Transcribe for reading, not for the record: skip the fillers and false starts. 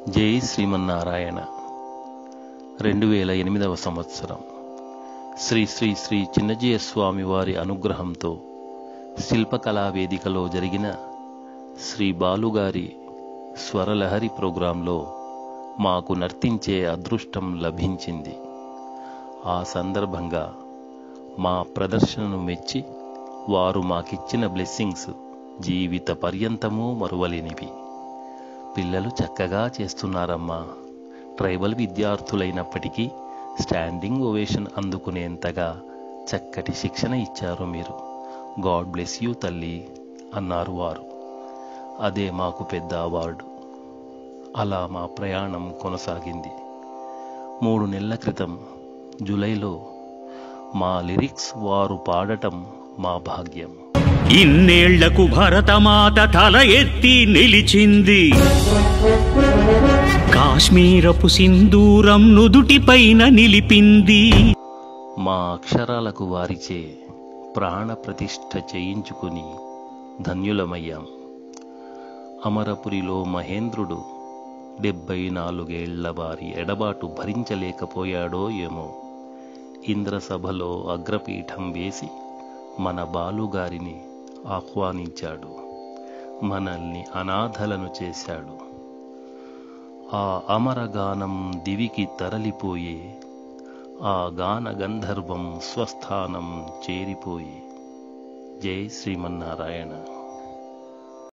జై శ్రీమన్నారాయణ. 2008వ సంవత్సరం శ్రీ శ్రీ శ్రీ చిన్నజీయ స్వామి వారి అనుగ్రహంతో శిల్పకళా వేదికలో జరిగిన శ్రీ బాలుగారి స్వరలహరి ప్రోగ్రాంలో మాకు నర్తించే అదృష్టం లభించింది. ఆ సందర్భంగా మా ప్రదర్శనను మెచ్చి వారు మాకిచ్చిన బ్లెస్సింగ్స్ జీవిత పర్యంతమూ మరువలేనివి. పిల్లలు చక్కగా చేస్తున్నారమ్మా. ట్రైబల్ విద్యార్థులైనప్పటికీ స్టాండింగ్ ఓవేషన్ అందుకునేంతగా చక్కటి శిక్షణ ఇచ్చారు మీరు. గాడ్ బ్లెస్ యూ తల్లి అన్నారు వారు. అదే మాకు పెద్ద అవార్డు. అలా మా ప్రయాణం కొనసాగింది. 3 నెలల క్రితం జూలైలో మా లిరిక్స్ వారు పాడటం మా భాగ్యం. ఇన్నేళ్లకు భరతమాత తల ఎత్తి నిలిచింది. కాశ్మీరపు సింధూరం నుదుటిపైన నిలిపింది. మా అక్షరాలకు వారిచే ప్రాణ ప్రతిష్ఠ చేయించుకుని ధన్యులమయ్యాం. అమరపురిలో మహేంద్రుడు 74 ఏళ్ల వారి ఎడబాటు భరించలేకపోయాడో ఏమో, ఇంద్రసభలో అగ్రపీఠం వేసి మన బాలుగారిని ఆహ్వానించాడు. మనల్ని అనాథలను చేశాడు. ఆ అమరగానం దివికి తరలిపోయే, ఆ గాన గంధర్వం స్వస్థానం చేరిపోయే. జై శ్రీమన్నారాయణ.